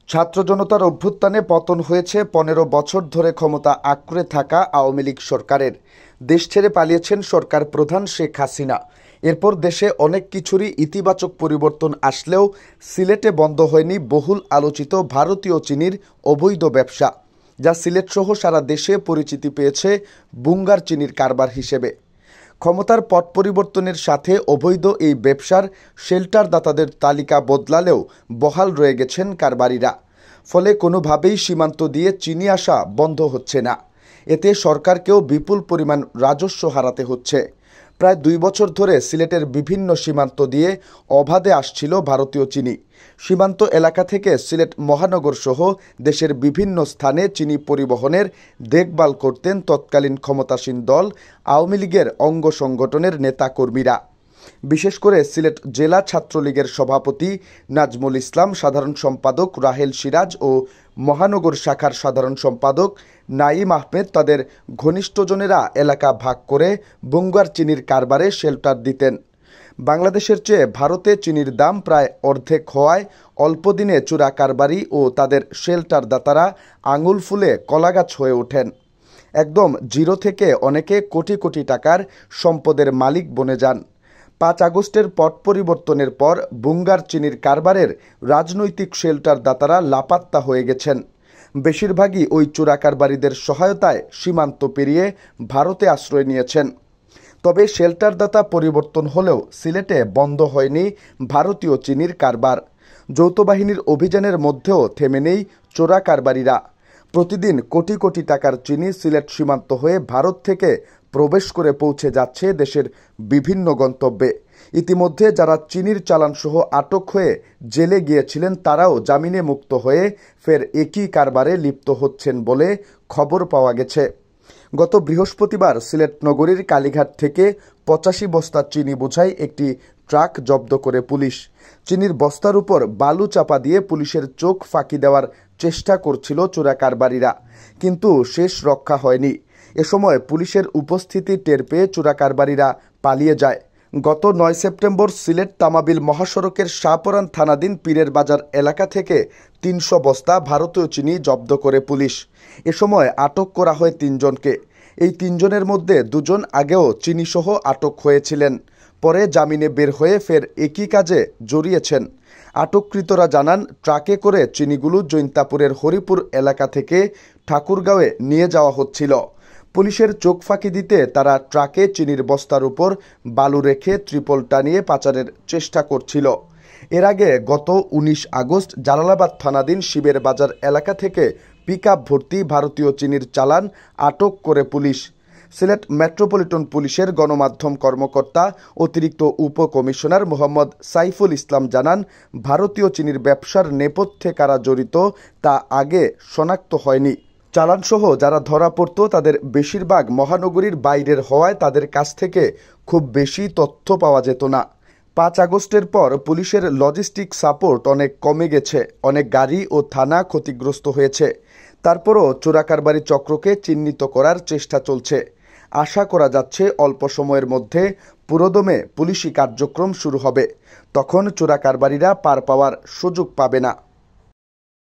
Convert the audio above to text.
ছাত্র জনতার অভ্যুত্থানে পতন হয়েছে ১৫ বছর ধরে ক্ষমতা আঁকড়ে থাকা আওয়ামী লীগ সরকারের। দেশ ছেড়ে পালিয়েছেন সরকার প্রধান শেখ হাসিনা। এরপর দেশে অনেক কিছুরই ইতিবাচক পরিবর্তন আসলেও সিলেটে বন্ধ হয়নি বহুল আলোচিত ভারতীয় চিনির অবৈধ ব্যবসা, যা সিলেটসহ সারা দেশে পরিচিতি পেয়েছে বুঙ্গার চিনির কারবার হিসেবে। ক্ষমতার পট পরিবর্তনের সাথে অবৈধ এই ব্যবসার শেল্টারদাতাদের তালিকা বদলালেও বহাল রয়ে গেছেন কারবারিরা। ফলে কোনোভাবেই সীমান্ত দিয়ে চিনি আসা বন্ধ হচ্ছে না। এতে সরকারকেও বিপুল পরিমাণ রাজস্ব হারাতে হচ্ছে। প্রায় ২ বছর ধরে সিলেটের বিভিন্ন সীমান্ত দিয়ে অবাধে আসছিল ভারতীয় চিনি। সীমান্ত এলাকা থেকে সিলেট মহানগর সহ দেশের বিভিন্ন স্থানে চিনি পরিবহনের দেখভাল করতেন তৎকালীন ক্ষমতাসীন দল আওয়ামী লীগের অঙ্গ সংগঠনের নেতাকর্মীরা। বিশেষ করে সিলেট জেলা ছাত্রলীগের সভাপতি নাজমুল ইসলাম, সাধারণ সম্পাদক রাহেল সিরাজ ও মহানগর শাখার সাধারণ সম্পাদক নাঈম আহমেদ তাদের ঘনিষ্ঠজনেরা এলাকা ভাগ করে বুঙ্গার চিনির কারবারে শেল্টার দিতেন। বাংলাদেশের চেয়ে ভারতে চিনির দাম প্রায় অর্ধেক হওয়ায় অল্প দিনে চোরা কারবারি ও তাদের শেল্টারদাতারা আঙুল ফুলে কলাগাছ হয়ে ওঠেন। একদম জিরো থেকে অনেকে কোটি কোটি টাকার সম্পদের মালিক বনে যান। ৫ আগস্টের পট পরিবর্তনের পর বুঙ্গার চিনির কারবারের রাজনৈতিক শেল্টারদাতারা লাপাত্তা হয়ে গেছেন। বেশিরভাগই ওই চোরা কারবারিদের সহায়তায় সীমান্ত পেরিয়ে ভারতে আশ্রয় নিয়েছেন। তবে শেল্টারদাতা পরিবর্তন হলেও সিলেটে বন্ধ হয়নি ভারতীয় চিনির কারবার। যৌথ বাহিনীর অভিযানের মধ্যেও থেমে নেই চোরা কারবারিরা। প্রতিদিন কোটি কোটি টাকার চিনি সিলেট সীমান্ত হয়ে ভারত থেকে প্রবেশ করে পৌঁছে যাচ্ছে দেশের বিভিন্ন গন্তব্যে। ইতিমধ্যে যারা চিনির চালানসহ আটক হয়ে জেলে গিয়েছিলেন তারাও জামিনে মুক্ত হয়ে ফের একই কারবারে লিপ্ত হচ্ছেন বলে খবর পাওয়া গেছে। গত বৃহস্পতিবার সিলেট নগরীর কালীঘাট থেকে ৮৫ বস্তা চিনি বোঝাই একটি ট্রাক জব্দ করে পুলিশ। চিনির বস্তার উপর বালু চাপা দিয়ে পুলিশের চোখ ফাঁকি দেওয়ার চেষ্টা করছিল চোরা কারবারিরা, কিন্তু শেষ রক্ষা হয়নি। এ সময় পুলিশের উপস্থিতি টের পেয়ে চোরা কারবারিরা পালিয়ে যায়। গত ৯ সেপ্টেম্বর সিলেট তামাবিল মহাসড়কের শাহপরান থানাধীন পীরের বাজার এলাকা থেকে ৩০০ বস্তা ভারতীয় চিনি জব্দ করে পুলিশ। এ সময় আটক করা হয় ৩ জনকে। এই ৩ জনের মধ্যে ২ জন আগেও চিনিসহ আটক হয়েছিলেন, পরে জামিনে বের হয়ে ফের একই কাজে জড়িয়েছেন। আটককৃতরা জানান, ট্রাকে করে চিনিগুলো জৈন্তাপুরের হরিপুর এলাকা থেকে ঠাকুরগাঁওয়ে নিয়ে যাওয়া হচ্ছিল। পুলিশের চোখ ফাঁকি দিতে তারা ট্রাকে চিনির বস্তার উপর বালু রেখে ত্রিপল টানিয়ে পাচারের চেষ্টা করছিল। এর আগে গত ১৯ আগস্ট জালালাবাদ থানাধীন শিবের বাজার এলাকা থেকে পিকআপ ভর্তি ভারতীয় চিনির চালান আটক করে পুলিশ। সিলেট মেট্রোপলিটন পুলিশের গণমাধ্যম কর্মকর্তা অতিরিক্ত উপকমিশনার মোহাম্মদ সাইফুল ইসলাম জানান, ভারতীয় চিনির ব্যবসার নেপথ্যে কারা জড়িত তা আগে শনাক্ত হয়নি। চালানসহ যারা ধরা পড়ত তাদের বেশিরভাগ মহানগরীর বাইরের হওয়ায় তাদের কাছ থেকে খুব বেশি তথ্য পাওয়া যেত না। ৫ আগস্টের পর পুলিশের লজিস্টিক সাপোর্ট অনেক কমে গেছে, অনেক গাড়ি ও থানা ক্ষতিগ্রস্ত হয়েছে। তারপরও চোরা কারবারি চক্রকে চিহ্নিত করার চেষ্টা চলছে। আশা করা যাচ্ছে অল্প সময়ের মধ্যে পুরোদমে পুলিশি কার্যক্রম শুরু হবে। তখন চোরা কারবারিরা পার পাওয়ার সুযোগ পাবে না।